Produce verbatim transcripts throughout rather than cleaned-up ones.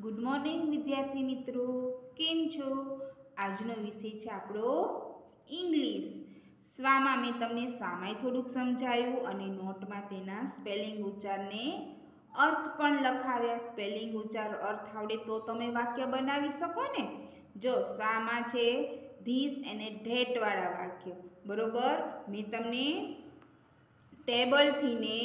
Good morning વિદ્યાર્થી મિત્રો, કેમ છો? આજનો વિષય છે આપણો ઇંગ્લિશ. સ્વામાં મેં તમને સ્વામાંય થોડુંક સમજાવ્યું અને નોટમાં તેના સ્પેલિંગ ઉચ્ચારને અર્થ પણ લખાવ્યા. સ્પેલિંગ ઉચ્ચાર અર્થ આવડે તો તમે વાક્ય બનાવી શકો ને. જો સ્વામાં છે ધીસ અને ધેટવાળા વાક્ય, બરોબર. મેં તમને ટેબલથી ને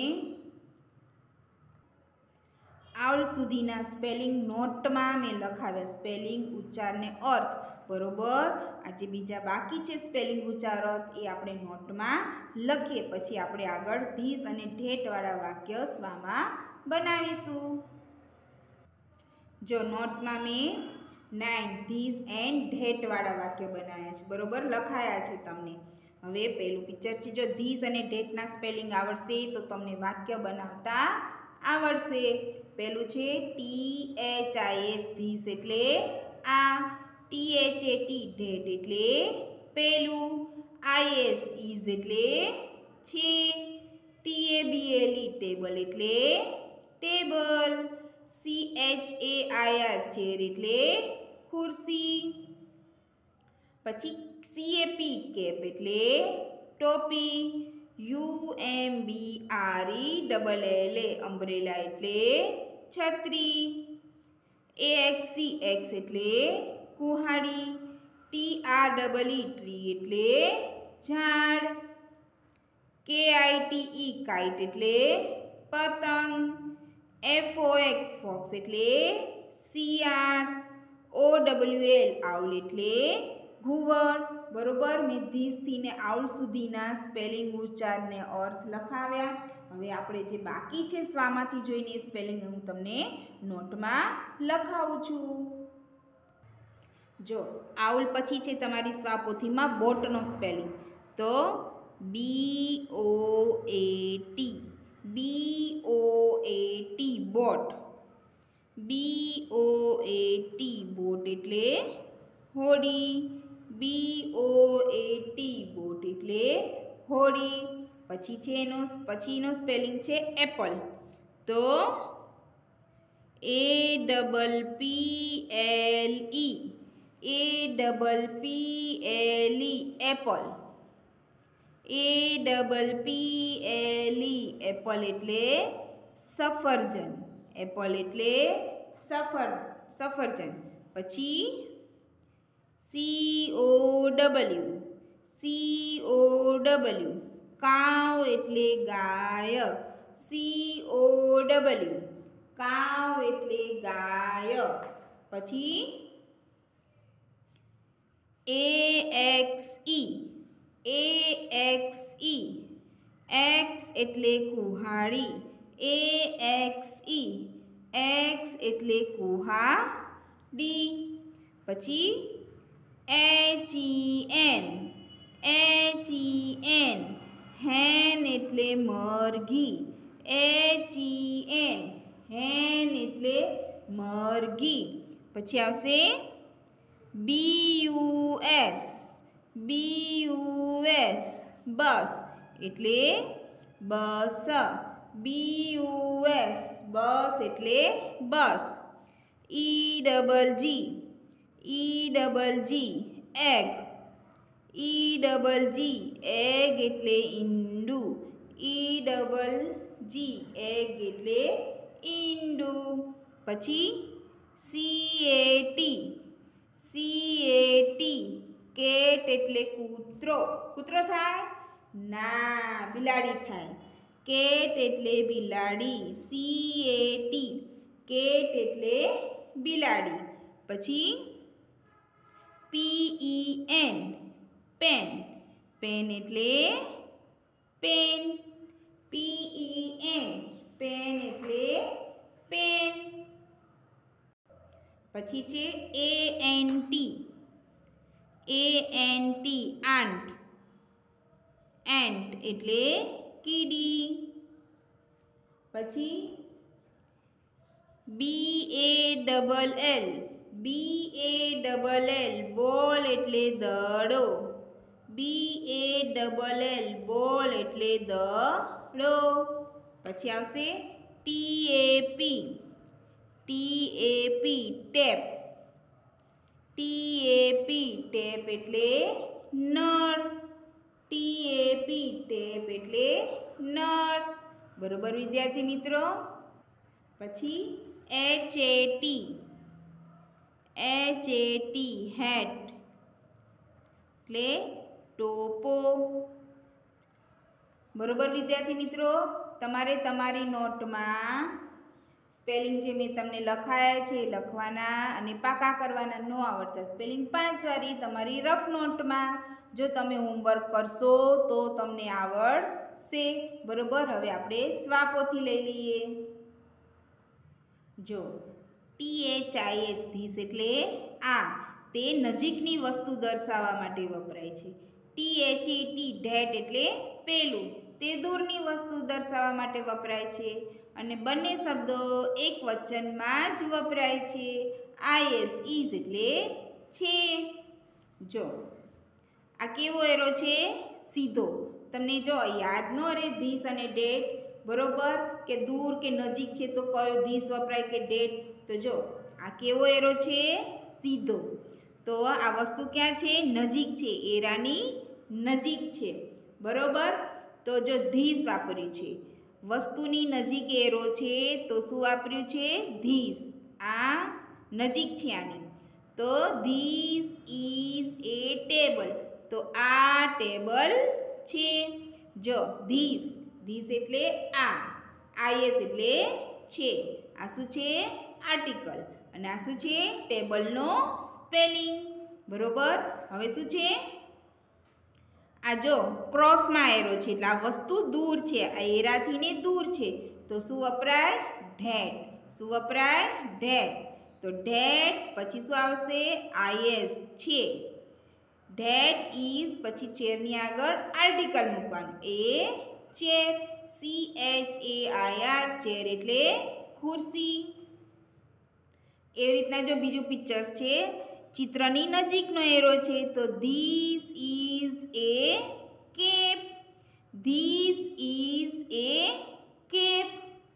આઉલ સુધીના સ્પેલિંગ નોટમાં મેં લખાવ્યા. સ્પેલિંગ ઉચ્ચારને અર્થ, બરોબર. આજે બીજા બાકી છે સ્પેલિંગ ઉચ્ચાર અર્થ, એ આપણે નોટમાં લખીએ. પછી આપણે આગળ ધીસ અને ધેટવાળા વાક્ય સ્વામાં બનાવીશું. જો નોટમાં મેં નાઇન ધીસ એન્ડ ધેટવાળા વાક્ય બનાવ્યા છે, બરોબર, લખાયા છે તમને. હવે પહેલું પિક્ચર છે. જો ધીસ અને ધેટના સ્પેલિંગ આવડશે તો તમને વાક્ય બનાવતા આવડશે. પહેલું છે T H I S this એટલે આ, T H A T that એટલે પહેલું, આઈ એસ ઇઝ એટલે છે, T A B L E table એટલે table, C H A I R chair એટલે ખુરશી, પછી સી એ પી કેપ એટલે ટોપી, U M B R E double L A umbrella એટલે છત્રી, એ એક્સ સી એક્સ એટલે કુહાડી, T R double E tree એટલે ઝાડ, કે આઈ ટી ઈ કાઇટ એટલે પતંગ, એફ ઓ એક્સ ફોક્સ એટલે શિયાળ, ઓ ડબલ્યુ એલ આઉલ એટલે ઘુવડ, બરોબર. મેં ધીસથી ને આઉલ સુધીના સ્પેલિંગ ઉચ્ચારને અર્થ લખાવ્યા. હવે આપણે જે બાકી છે સ્વામાંથી જોઈને એ સ્પેલિંગ હું તમને નોટમાં લખાવું છું. જો આઉલ પછી છે તમારી સ્વાપોથીમાં બોટનો સ્પેલિંગ. તો B O A T, B O A T boat, B O A T boat એટલે હોડી, બી ઓ એ ટી બોટ એટલે હોડી. પછી છે એનો પછીનો સ્પેલિંગ છે એપલ. તો A double P L E, A double P L E apple, A double P L E apple એટલે સફરજન, એપલ એટલે સફર સફરજન. પછી C O W, C O W cow એટલે ગાય, સી ઓ ડબલ્યુ કાવ એટલે ગાય. પછી A X E, A X E axe એટલે કુહાડી, એ એક્સ ઈ એક્સ એટલે કુહાડી. પછી H E N, H E N hen એટલે મરઘી, એચ ઈ એન હેન એટલે મરઘી. પછી આવશે B U S, B U S bus એટલે bus, B U S bus એટલે bus. E double G, E double G egg, E double G egg એટલે ઈંડું, ઈ ડબલ જી એગ એટલે ઈંડું. પછી C A T, C A T cat એટલે કૂતરો, કૂતરો થાય ના, બિલાડી થાય. કેટ એટલે બિલાડી, સી એ ટી કેટ એટલે બિલાડી. પછી P E N pen, pen એટલે pen, P E N pen એટલે પેન. પછી છે A N T, A N T ant, ant એટલે કીડી. પછી B A double L, B A double L ball એટલે દડો, બી એ ડબલ એલ બોલ એટલે દડો. પછી આવશે T A P, T A P tap, T A P tap એટલે નળ, ટી એ પી ટેપ એટલે નળ. બરોબર વિદ્યાર્થી મિત્રો. પછી H A T, H A T hat એટલે ટોપો. બરોબર વિદ્યાર્થી મિત્રો. તમારે તમારી નોટમાં સ્પેલિંગ જે મેં તમને લખાયા છે એ લખવાના અને પાકા કરવાના. ન આવડતા સ્પેલિંગ પાંચ વારી તમારી રફ નોટમાં જો તમે હોમવર્ક કરશો તો તમને આવડશે. બરોબર. હવે આપણે સ્વાપોથી લઈ લઈએ. જો T H I S this એટલે આ, તે નજીકની વસ્તુ દર્શાવવા માટે વપરાય છે. T H A T that એટલે પેલું, તે દૂરની વસ્તુ દર્શાવવા માટે વપરાય છે. અને બંને શબ્દો એક વચનમાં જ વપરાય છે. આઈ એસ ઇઝ એટલે છે. જો આ કેવો એરો છે? સીધો. તમને જો યાદ ન રહે ધીસ અને ડેટ, બરોબર, કે દૂર કે નજીક છે તો કયો ધીસ વપરાય કે ડેટ? તો જો આ કેવો એરો છે? સીધો. તો આ વસ્તુ ક્યાં છે? નજીક છે, એરાની નજીક છે. બરોબર. તો જો ધીસ વાપર્યું છે, વસ્તુની નજીક એરો છે તો શું વાપર્યું છે? ધીસ. આ નજીક છે આની. તો ધીસ ઇઝ એ ટેબલ, તો આ ટેબલ છે. જો ધીસ, ધીસ એટલે આ, આઈએસ એટલે છે. આ શું છે? આર્ટિકલ. અને આ શું છે? ટેબલનો સ્પેલિંગ. બરોબર. હવે શું છે? આ જો ક્રોસમાં એરો છે એટલે આ વસ્તુ દૂર છે, આ એરાથી ને દૂર છે તો શું વપરાય? ધેટ. શું વપરાય? ધેટ. તો ધેટ પછી શું આવશે? આઈએસ છે. ધેટ ઇઝ પછી ચેરની આગળ આર્ટિકલ મૂકવાનું, a chair, C H A I R, chair એટલે ખુરશી. એવી રીતના જો બીજું પિક્ચર્સ છે, ચિત્રની નજીકનો એરો છે તો this is a cap, this is a cap.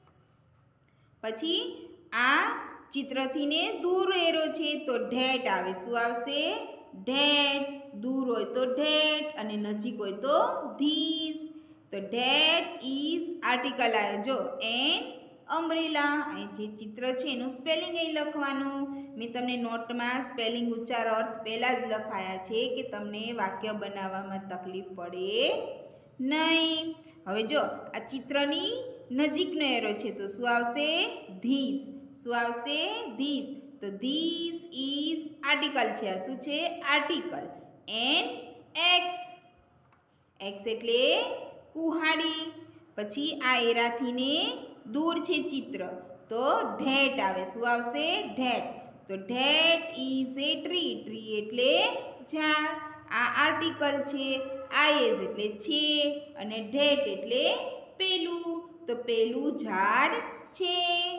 પછી આ ચિત્રથી ને દૂર એરો છે તો ધેટ આવે. શું આવશે? ધેટ. દૂર હોય તો ધેટ અને નજીક હોય તો ધીસ. તો ધેટ ઇઝ આર્ટિકલ આવે. જો એન અમ્બ્રેલા. અહીં જે ચિત્ર છે એનું સ્પેલિંગ અહીં લખવાનું. મેં તમને નોટમાં સ્પેલિંગ ઉચ્ચાર અર્થ પહેલાં જ લખાયા છે કે તમને વાક્ય બનાવવામાં તકલીફ પડે નહીં. હવે જો આ ચિત્રની નજીકનો એરો છે તો શું આવશે? ધીસ. શું આવશે? ધીસ. તો ધીસ ઇઝ આર્ટિકલ છે. આ શું છે? આર્ટિકલ. એન એક્સ, એક્સ એટલે કુહાડી. પછી આ એરાથી ને દૂર છે ચિત્ર તો ધેટ આવે. શું આવશે? ધેટ. તો that is a tree, tree એટલે ઝાડ. આ આર્ટિકલ છે, આઈએસ એટલે છે અને ધેટ એટલે પેલું, તો પેલું ઝાડ છે.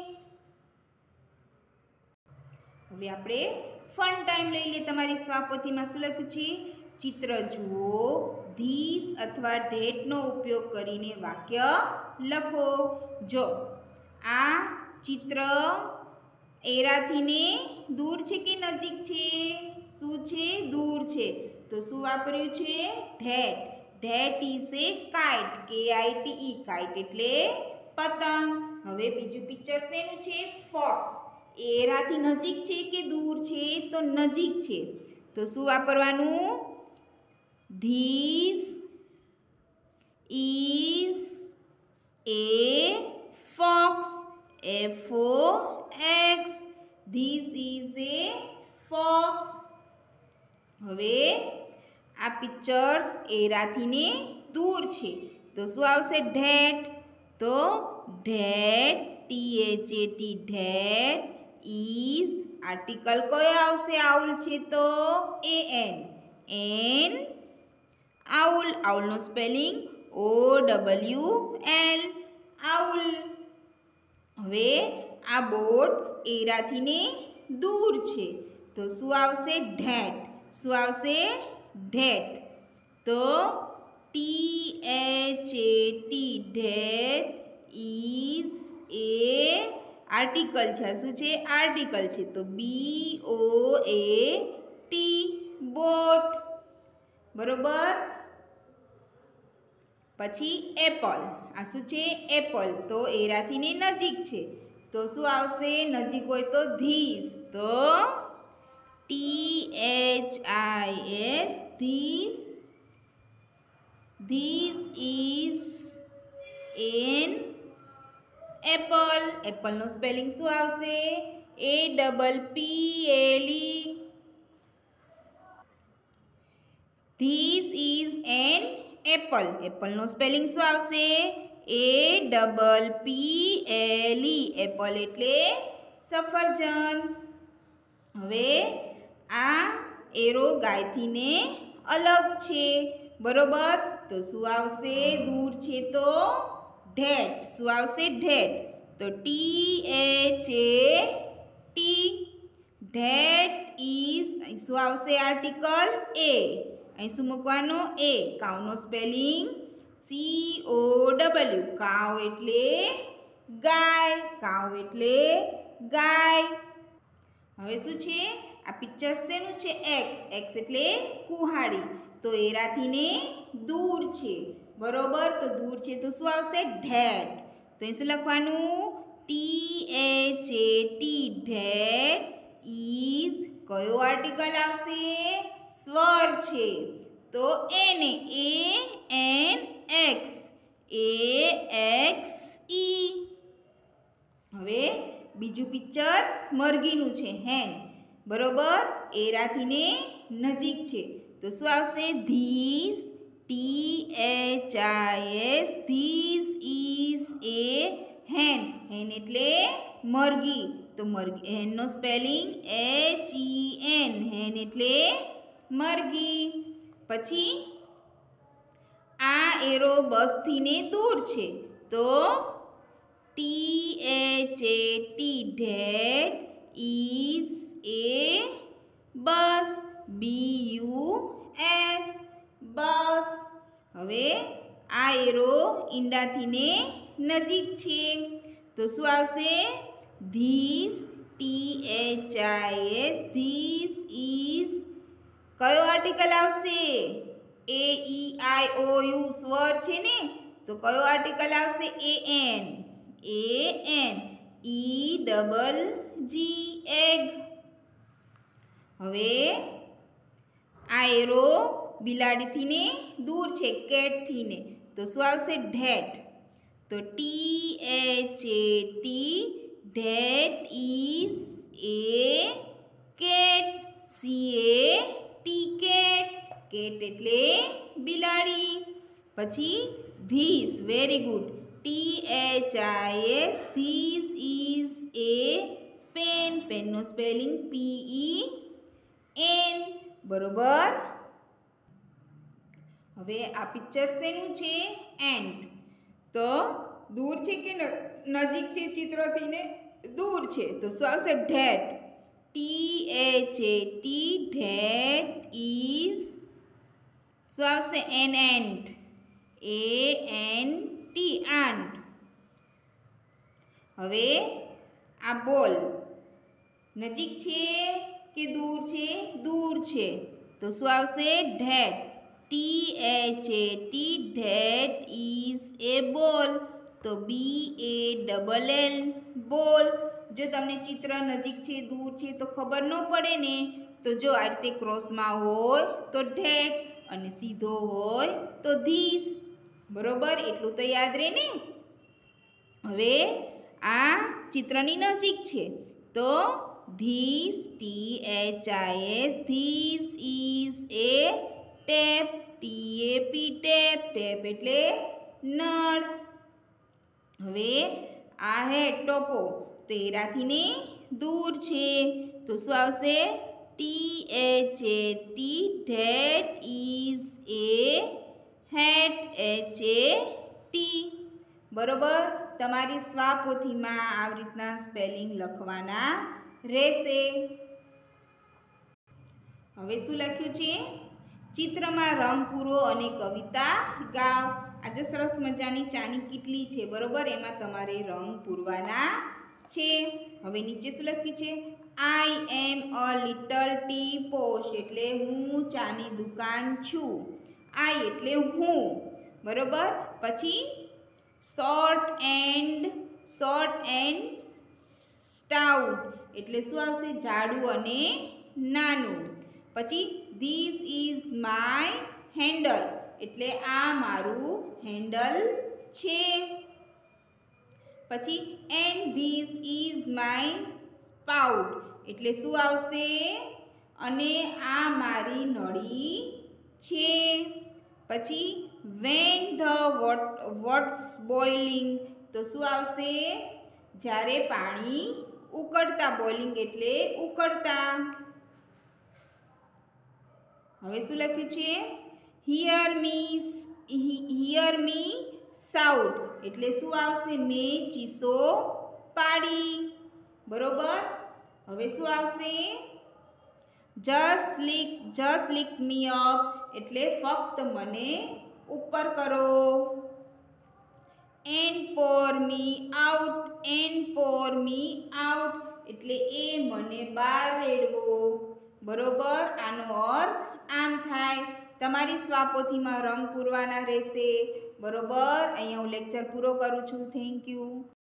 હવે આપણે ફન ટાઈમ લઈ લઈએ. તમારી સ્વાપોથીમાં શું લખ્યું છે? ચિત્ર જુઓ, ધીસ અથવા ધેટનો ઉપયોગ કરીને વાક્ય લખો. જો આ ચિત્ર એરાથી ને દૂર છે કે નજીક છે? શું છે? દૂર છે. તો શું વાપર્યું છે? That. That is a kite, K I T E, kite એટલે પતંગ. હવે બીજું પિક્ચર શેનું છે? ફોક્સ. એરાથી નજીક છે કે દૂર છે? તો નજીક છે. તો શું વાપરવાનું? This is a fox, F O X. This is a fox. હવે આ પિક્ચર્સ એરાથી ને દૂર છે તો શું આવશે? ધેટ. તો that, T H A T, that is article કયો આવશે? આઉલ છે તો એ એન, એન આઉલ. આઉલનો spelling O W L, owl. હવે આ બોટ એરાથી ને દૂર છે તો શું આવશે? ધેટ. શું આવશે? ધેટ. તો T H A T, that is a article છે, શું છે? આર્ટિકલ છે, તો B O A T boat, બરોબર. પછી એપલ, આ શું છે? એપલ, તો એરાથી ને નજીક છે, તો શું આવશે? નજીક હોય તો ધીસ, તો T H I S, this. This is an apple. એપલનો સ્પેલિંગ શું આવશે? A double P L E. This is an apple. એપલનો સ્પેલિંગ શું આવશે? A double P L E. Apple એટલે સફરજન. હવે આ એરો ગાયથી ને અલગ છે, બરોબર. તો શું આવશે? દૂર છે તો ધેટ. શું આવશે? ધેટ. તો T H A T. That is, શું આવશે? Article A. અહીં શું મૂકવાનો? એ. કાઉનો spelling C O W. Cow એટલે ગાય. કાઉ એટલે ગાય. હવે શું છે? આ પિક્ચર શેનું છે? એક્સ. એક્સ એટલે કુહાડી, તો એરાથી ને દૂર છે, બરોબર. તો દૂર છે તો શું આવશે? ધેટ. તો અહીં શું લખવાનું? T H A T. That is, કયો આર્ટિકલ આવશે? સ્વર છે, તો એને. A N axe. A X E. હવે બીજું પિક્ચર મરઘીનું છે, હેન, બરોબર. એરાથી ને નજીક છે, તો શું આવશે? This, T H I S. This is a hen. Hen એટલે મરઘી, તો મરઘી, હેનનો spelling H E N. Hen એટલે મરઘી. પછી આ એરો બસથી ને દૂર છે, તો T H A T. That is a bus. B U S. Bus. હવે આ એરો ઈંડાથી ને નજીક છે, તો શું આવશે? This, T H I S. This is, કયો આર્ટિકલ આવશે? A E I O you સ્વર છે ને, તો કયો આર્ટિકલ આવશે? A N. A N. E double G, egg. હવે આ એરો બિલાડીથી ને દૂર છે, કેટથી ને, તો શું આવશે? ધેટ. તો T H A T. That is a cat. C A T. Cat. Cat એટલે બિલાડી. પછી this, very good. T H I S. This is a pen. પેનનો સ્પેલિંગ પી ઈ એન, બરોબર. હવે આ પિક્ચર શેનું છે? એન્ટ. તો દૂર છે કે નજીક છે? ચિત્રથી ને દૂર છે, તો શું આવશે? That. T H A T. That is, શું આવશે? An ant. A N T. Ant. હવે આ બોલ નજીક છે કે દૂર છે? દૂર છે, તો શું આવશે? That. T H A T. That is a ball. તો બી એ ડબલ એલ. બોલ. જો તમને ચિત્ર નજીક છે, દૂર છે, તો ખબર ન પડે ને, તો જો આ રીતે ક્રોસમાં હોય તો ધેટ, અને સીધો હોય તો ધીસ, બરોબર. એટલું તો યાદ રહે ને. હવે આ ચિત્રની નજીક છે, તો this, T H I S. This is a tap. T A P. Tap. Tap એટલે નળ. હવે આ હે ટોપો, તો એરાથી ને દૂર છે, તો શું આવશે? T H A T. That is a hat. H A T. બરોબર. તમારી સ્વાપોથીમાં આવી રીતના સ્પેલિંગ લખવાના રહેશે. હવે શું લખ્યું છે? ચિત્રમાં રંગ પૂરો અને કવિતા ગાઓ. આજે સરસ મજાની ચાની કીટલી છે, બરોબર. એમાં તમારે રંગ પૂરવાના છે। હવે નીચે શું લખ્યું છે? I am a little teapot એટલે હું ચાની દુકાન છું। આઈ એટલે હું, બરોબર। પછી short and short and stout એટલે શું આવશે? જાડું અને નાનું। પછી ધીસ ઇઝ માય હેન્ડલ એટલે આ મારું હેન્ડલ છે। પછી and this is my spout એટલે શું આવશે? અને આ મારી નળી છે। પછી વેન ધ વોટ્સ બોઇલિંગ તો શું આવશે? જ્યારે પાણી ઉકળતા, બોઇલિંગ એટલે ઉકળતા। હવે શું લખ્યું છે? Hear me hear me shout એટલે શું આવશે? મેં ચીસો પાડી, બરોબર। હવે શું આવશે? Just lick just lick me up એટલે ફક્ત મને ઉપર કરો। And Por me out and Por me out એટલે એ મને બહાર રેડવો, બરોબર। આનો અર્થ આમ થાય। તમારી સ્વાપોથીમાં રંગ પૂરવાના રહેશે, બરોબર। અહીંયા હું લેક્ચર પૂરો કરું છું। Thank you.